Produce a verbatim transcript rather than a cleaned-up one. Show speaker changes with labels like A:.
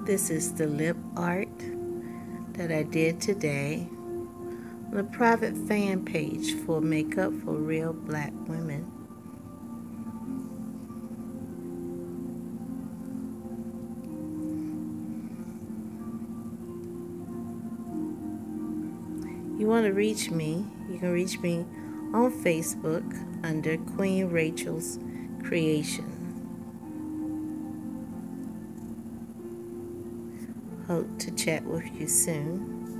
A: This is the lip art that I did today on a private fan page for Makeup for Real Black Women. You want to reach me, you can reach me on Facebook under Queen Rachel's Creation. Hope to chat with you soon.